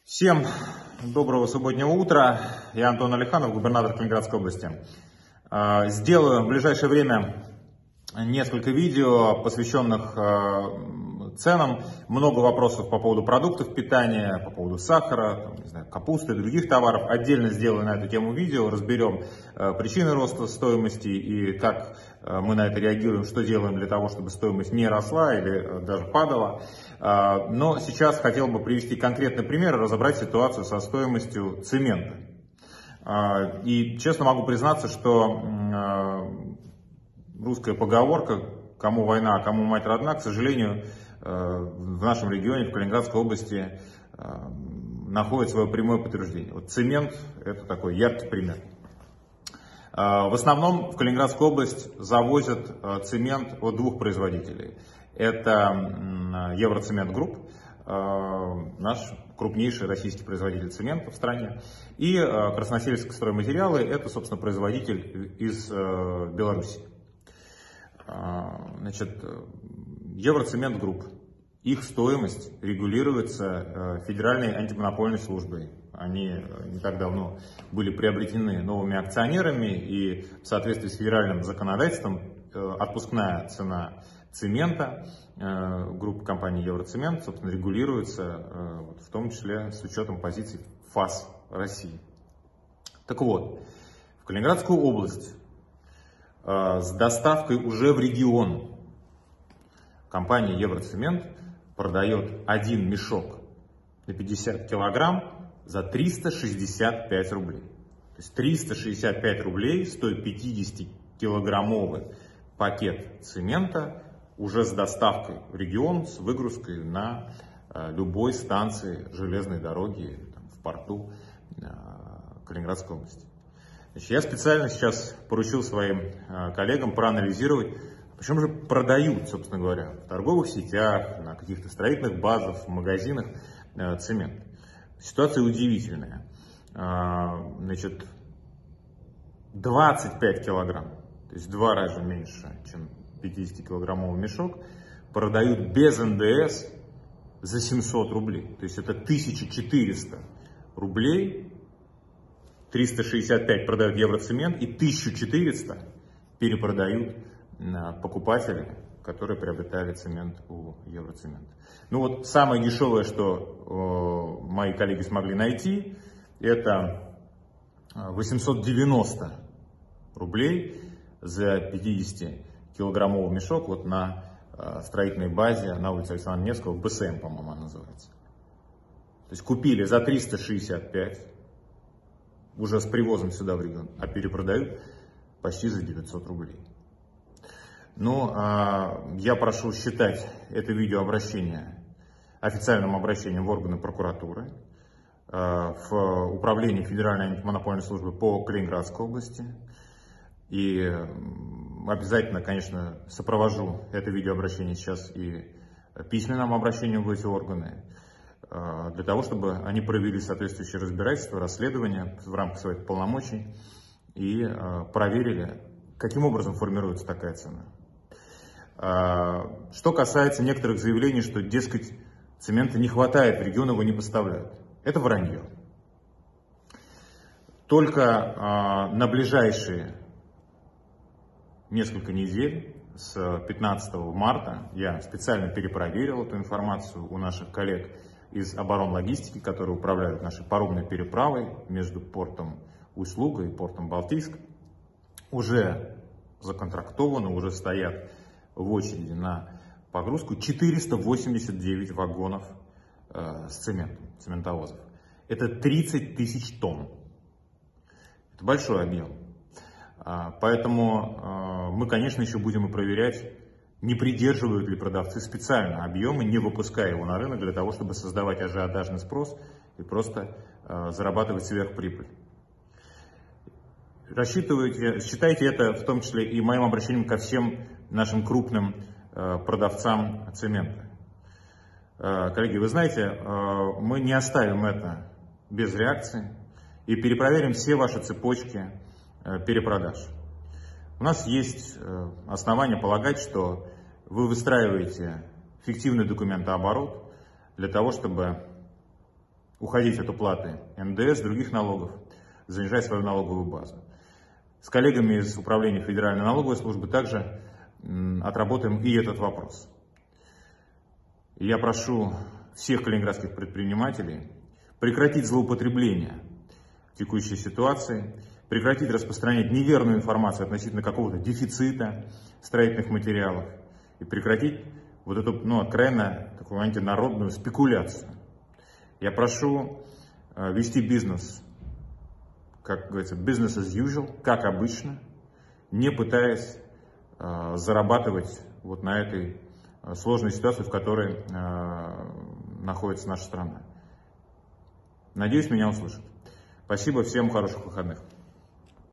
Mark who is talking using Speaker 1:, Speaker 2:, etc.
Speaker 1: Всем доброго субботнего утра. Я Антон Алиханов, губернатор Калининградской области. Сделаю в ближайшее время несколько видео, посвященных ценам. Много вопросов по поводу продуктов питания, по поводу сахара, не знаю, капусты и других товаров. Отдельно сделаю на эту тему видео, разберем причины роста стоимости и как мы на это реагируем, что делаем для того, чтобы стоимость не росла или даже падала. Но сейчас хотел бы привести конкретный пример и разобрать ситуацию со стоимостью цемента. И честно могу признаться, что русская поговорка «кому война, а кому мать родна», к сожалению, в нашем регионе, в Калининградской области, находит свое прямое подтверждение. Вот цемент – это такой яркий пример. В основном в Калининградскую область завозят цемент от двух производителей. Это Евроцемент Групп, наш крупнейший российский производитель цемента в стране, и Красносельские стройматериалы, это, собственно, производитель из Беларуси. Значит, Евроцемент Групп, их стоимость регулируется Федеральной антимонопольной службой. Они не так давно были приобретены новыми акционерами, и в соответствии с федеральным законодательством отпускная цена цемента группы компании Евроцемент, собственно, регулируется в том числе с учетом позиций ФАС России. Так вот, в Калининградскую область с доставкой уже в регион компания Евроцемент продает один мешок на 50 килограмм за 365 рублей. То есть 365 рублей стоит 50-килограммовый пакет цемента уже с доставкой в регион, с выгрузкой на любой станции железной дороги, в порту Калининградской области. Значит, я специально сейчас поручил своим коллегам проанализировать, почему же продают, собственно говоря, в торговых сетях, на каких-то строительных базах, в магазинах цемент. Ситуация удивительная. Значит, 25 килограмм, то есть в 2 раза меньше, чем 50-килограммовый мешок, продают без НДС за 700 рублей. То есть это 1400 рублей, 365 продают Евроцемент и 1400 перепродают покупатели, которые приобретали цемент у Евроцемента. Ну вот самое дешевое, что мои коллеги смогли найти, это 890 рублей за 50-килограммовый мешок вот на строительной базе на улице Александра Невского, БСМ, по-моему, она называется. То есть купили за 365, уже с привозом сюда в регион, а перепродают почти за 900 рублей. Но я прошу считать это видеообращение официальным обращением в органы прокуратуры, в управлении Федеральной антимонопольной службы по Калининградской области. И обязательно, конечно, сопровожу это видеообращение сейчас и письменным обращением в эти органы, для того, чтобы они провели соответствующее разбирательство, расследование в рамках своих полномочий и проверили, каким образом формируется такая цена. Что касается некоторых заявлений, что, дескать, цемента не хватает, в регион его не поставляют. Это вранье. Только на ближайшие несколько недель, с 15 марта, я специально перепроверил эту информацию у наших коллег из оборонлогистики, которые управляют нашей паромной переправой между портом Усть-Луга и портом Балтийск. Уже законтрактовано, уже стоят в очереди на погрузку 489 вагонов с цементом, цементовозов. Это 30 тысяч тонн. Это большой объем. Поэтому мы, конечно, еще будем и проверять, не придерживают ли продавцы специально объемы, не выпуская его на рынок для того, чтобы создавать ажиотажный спрос и просто зарабатывать сверхприбыль. Считайте это в том числе и моим обращением ко всем нашим крупным продавцам цемента. Коллеги, вы знаете, мы не оставим это без реакции и перепроверим все ваши цепочки перепродаж. У нас есть основания полагать, что вы выстраиваете фиктивный документооборот для того, чтобы уходить от уплаты НДС, других налогов, занижать свою налоговую базу. С коллегами из Управления Федеральной налоговой службы также отработаем и этот вопрос. Я прошу всех калининградских предпринимателей прекратить злоупотребление текущей ситуации, прекратить распространять неверную информацию относительно какого-то дефицита строительных материалов и прекратить вот эту, откровенно такую антинародную спекуляцию. Я прошу вести бизнес, как говорится, business as usual, как обычно, не пытаясь зарабатывать вот на этой сложной ситуации, в которой находится наша страна. Надеюсь, меня услышат. Спасибо, всем хороших выходных.